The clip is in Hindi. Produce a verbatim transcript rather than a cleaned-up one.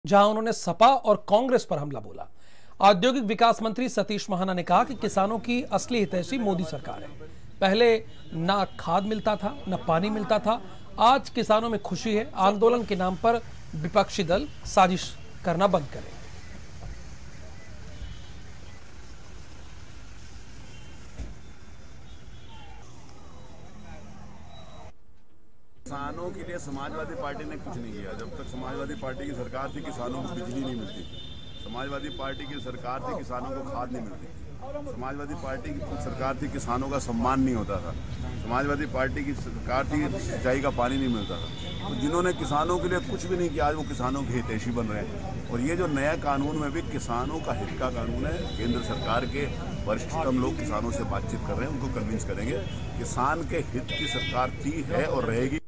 जहां उन्होंने सपा और कांग्रेस पर हमला बोला। औद्योगिक विकास मंत्री सतीश महाना ने कहा कि किसानों की असली हितैषी मोदी सरकार है। पहले ना खाद मिलता था, न पानी मिलता था। आज किसानों में खुशी है। आंदोलन के नाम पर विपक्षी दल साजिश करना बंद करें। किसानों के लिए समाजवादी पार्टी ने कुछ नहीं किया। जब तक समाजवादी पार्टी की सरकार थी, किसानों को बिजली नहीं मिलती। समाजवादी पार्टी की सरकार थी, किसानों को खाद नहीं मिलती। समाजवादी पार्टी की सरकार थी, किसानों का सम्मान नहीं होता था। समाजवादी पार्टी की सरकार थी, सिंचाई का पानी नहीं मिलता था। तो जिन्होंने किसानों के लिए कुछ भी नहीं किया, आज वो किसानों के हितैषी बन रहे हैं। और ये जो नया कानून में भी किसानों का हित का कानून है। केंद्र सरकार के वरिष्ठतम लोग किसानों से बातचीत कर रहे हैं, उनको कन्विंस करेंगे। किसान के हित की सरकार थी, है और रहेगी।